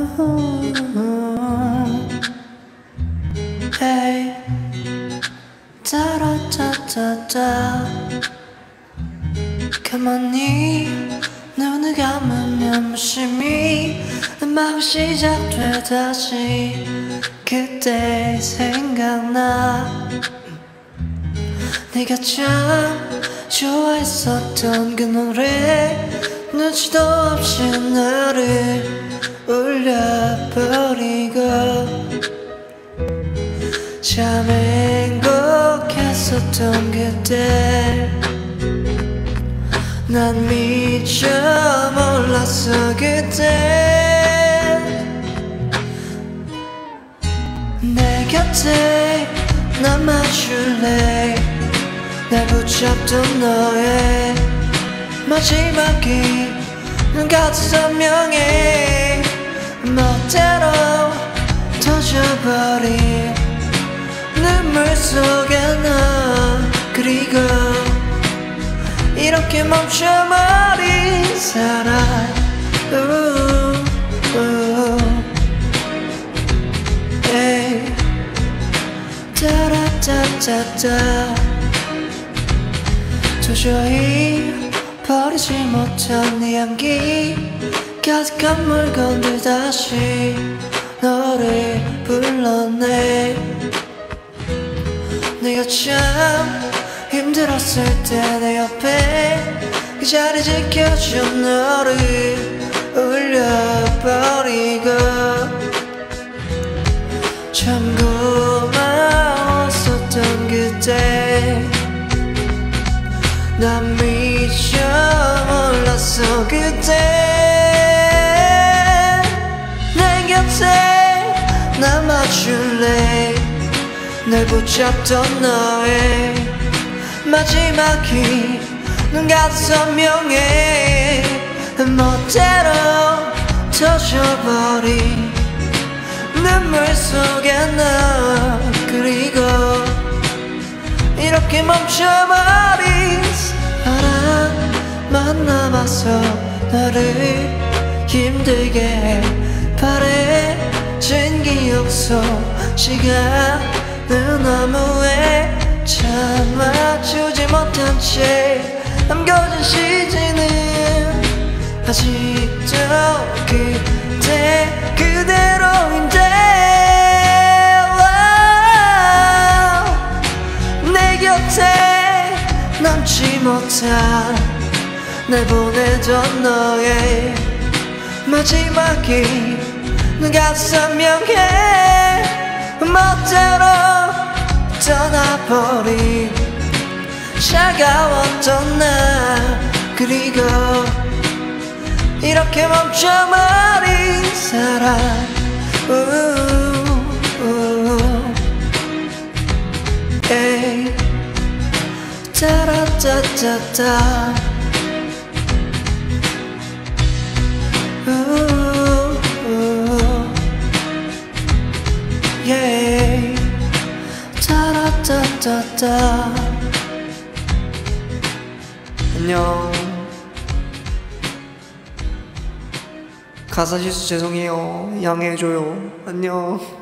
Hey, 따라따따따. 가만히 눈을 감으면 무심히 음악이 시작돼 다시 그때 생각나. 네가 참 좋아했었던 그 노래 눈치도 없이 나를 울려버리고 참 행복했었던 그때 난 미처 몰랐어 그때 내 곁에 남아줄래. 날 붙잡던 너의 마지막이 눈 같아 선명해. 멋대로 터져버린 눈물 속에 나 그리고 이렇게 멈춰버린 사랑. 에이, 따라따따따. 도저히 버리지 못한 네 향기 가득한 물건들 다시 너를 불러내. 내가 참 힘들었을 때 내 옆에 그 자리 지켜준 너를 울려버리고 참 고마웠었던 그때 난 미처 몰랐어 그때 내 곁에 남아줄래. 날 붙잡던 너의 마지막이 눈 같아 선명해. 멋대로 터져버린 눈물 속에 나 그리고 이렇게 멈춰버린 사랑만 남아서 나를 힘들게 해. 바래진 기억 속 시간은 너무해. 참아주지 못한 채 남겨진 시즌은 아직도 그때 그대로인데 내 곁에 남지 못한 날 보내던 너의 마지막이 눈 같아 선명해. 멋대로 떠나버린 차가웠던 나 그리고 이렇게 멈춰버린 사랑. 에이, 따라따따따. Yeah, 따라따따따. 안녕. 가사 실수 죄송해요. 양해해줘요. 안녕.